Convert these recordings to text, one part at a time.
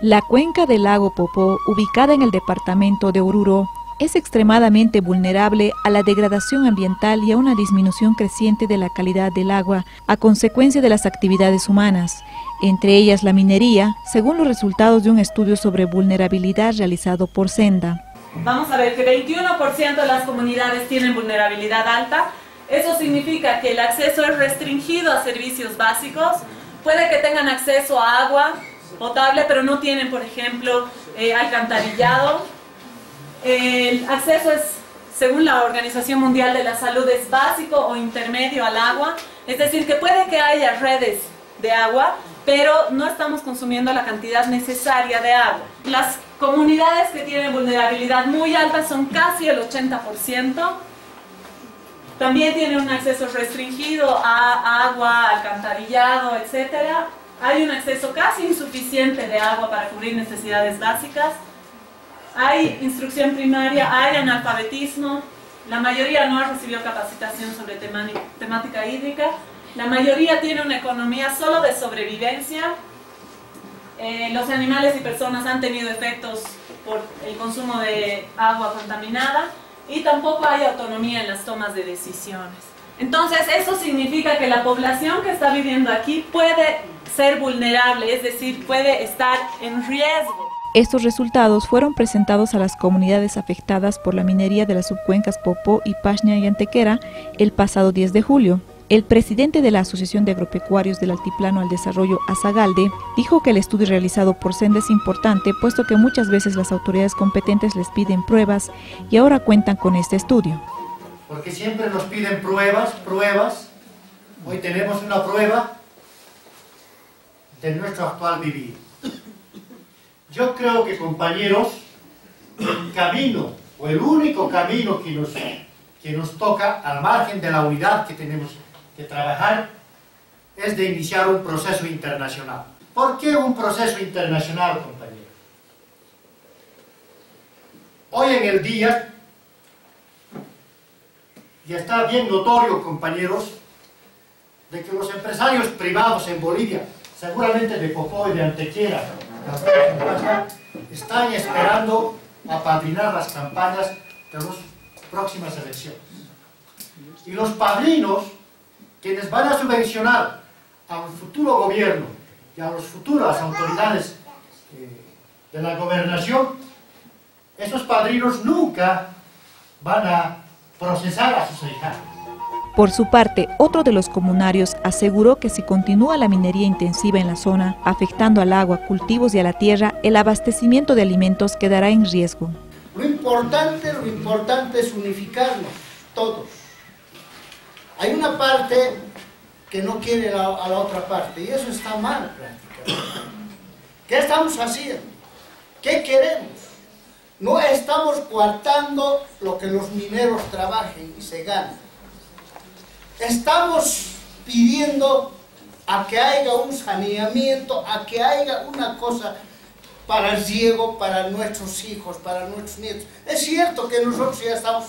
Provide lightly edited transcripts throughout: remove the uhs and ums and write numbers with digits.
La cuenca del lago Popó, ubicada en el departamento de Oruro, es extremadamente vulnerable a la degradación ambiental y a una disminución creciente de la calidad del agua a consecuencia de las actividades humanas, entre ellas la minería, según los resultados de un estudio sobre vulnerabilidad realizado por Senda. Vamos a ver que 21% de las comunidades tienen vulnerabilidad alta. Eso significa que el acceso es restringido a servicios básicos. Puede que tengan acceso a agua potable, pero no tienen, por ejemplo, alcantarillado. El acceso es, según la Organización Mundial de la Salud, es básico o intermedio al agua. Es decir, que puede que haya redes de agua, pero no estamos consumiendo la cantidad necesaria de agua. Las comunidades que tienen vulnerabilidad muy alta son casi el 80%. También tienen un acceso restringido a agua, alcantarillado, etc. Hay un acceso casi insuficiente de agua para cubrir necesidades básicas. Hay instrucción primaria, hay analfabetismo. La mayoría no ha recibido capacitación sobre temática hídrica. La mayoría tiene una economía solo de sobrevivencia. Los animales y personas han tenido efectos por el consumo de agua contaminada y tampoco hay autonomía en las tomas de decisiones. Entonces, eso significa que la población que está viviendo aquí puede ser vulnerable, es decir, puede estar en riesgo. Estos resultados fueron presentados a las comunidades afectadas por la minería de las subcuencas Popó y Pashña y Antequera el pasado 10 de julio. El presidente de la Asociación de Agropecuarios del Altiplano al Desarrollo, Azagalde, dijo que el estudio realizado por Senda es importante, puesto que muchas veces las autoridades competentes les piden pruebas y ahora cuentan con este estudio. Porque siempre nos piden pruebas. Hoy tenemos una prueba de nuestro actual vivir. Yo creo que, compañeros, el camino, o el único camino que nos toca, al margen de la unidad que tenemos que trabajar, es de iniciar un proceso internacional. ¿Por qué un proceso internacional, compañeros? Hoy en el día, y está bien notorio, compañeros, de que los empresarios privados en Bolivia, seguramente de Popó y de Antequera, están esperando apadrinar las campañas de las próximas elecciones. Y los padrinos, quienes van a subvencionar al futuro gobierno y a las futuras autoridades de la gobernación, esos padrinos nunca van a procesar a sus ahijados. Por su parte, otro de los comunarios aseguró que si continúa la minería intensiva en la zona, afectando al agua, cultivos y a la tierra, el abastecimiento de alimentos quedará en riesgo. Lo importante es unificarnos, todos. Hay una parte que no quiere a la otra parte, y eso está mal prácticamente. ¿Qué estamos haciendo? ¿Qué queremos? No estamos coartando lo que los mineros trabajen y se ganen. Estamos pidiendo a que haya un saneamiento, a que haya una cosa para el riego, para nuestros hijos, para nuestros nietos. Es cierto que nosotros ya estamos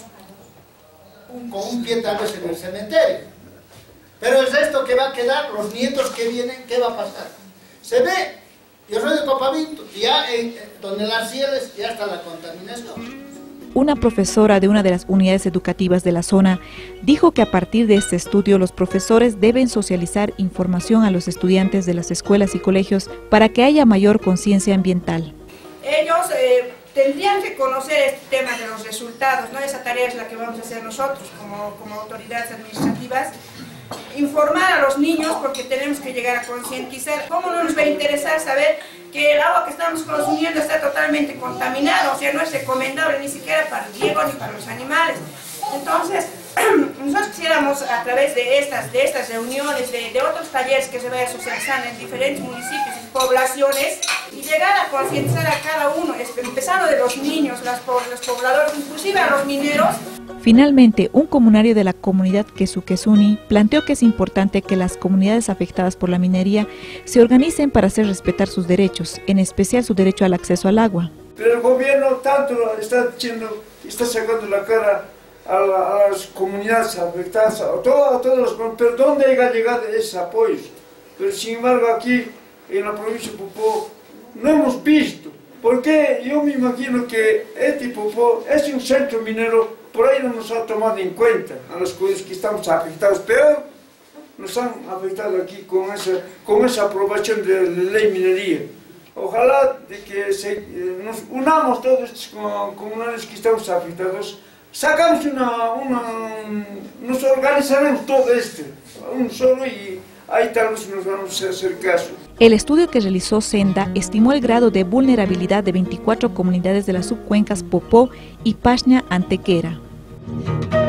con un pie tal vez en el cementerio, pero el resto que va a quedar, los nietos que vienen, ¿qué va a pasar? Se ve, yo soy de Copavito, ya donde las cieles ya está la contaminación. Una profesora de una de las unidades educativas de la zona dijo que a partir de este estudio los profesores deben socializar información a los estudiantes de las escuelas y colegios para que haya mayor conciencia ambiental. Ellos tendrían que conocer este tema de los resultados, ¿no? Esa tarea es la que vamos a hacer nosotros como autoridades administrativas. Informar a los niños, porque tenemos que llegar a concientizar. ¿Cómo no nos va a interesar saber que el agua que estamos consumiendo está totalmente contaminada? O sea, no es recomendable ni siquiera para el riego ni para los animales. Entonces, nosotros quisiéramos a través de estas reuniones, de otros talleres que se vayan socializando en diferentes municipios y poblaciones, y llegar a concientizar a cada uno, empezando de los niños, los pobladores, inclusive a los mineros. Finalmente, un comunario de la comunidad Quesuquesuni planteó que es importante que las comunidades afectadas por la minería se organicen para hacer respetar sus derechos, en especial su derecho al acceso al agua. Pero el gobierno tanto está sacando la cara a las comunidades afectadas, a todos los, pero ¿dónde ha llegado ese apoyo? Pero sin embargo aquí en la provincia de Popó no hemos visto. Porque yo me imagino que este Popó es un centro minero, por ahí no nos ha tomado en cuenta a los que estamos afectados. Peor nos han afectado aquí con esa aprobación de la ley minería. Ojalá de que nos unamos todos estos comunales que estamos afectados, sacamos nos organizaremos todo un solo y ahí tal vez nos vamos a hacer caso. El estudio que realizó Senda estimó el grado de vulnerabilidad de 24 comunidades de las subcuencas Popó y Pashña Antequera.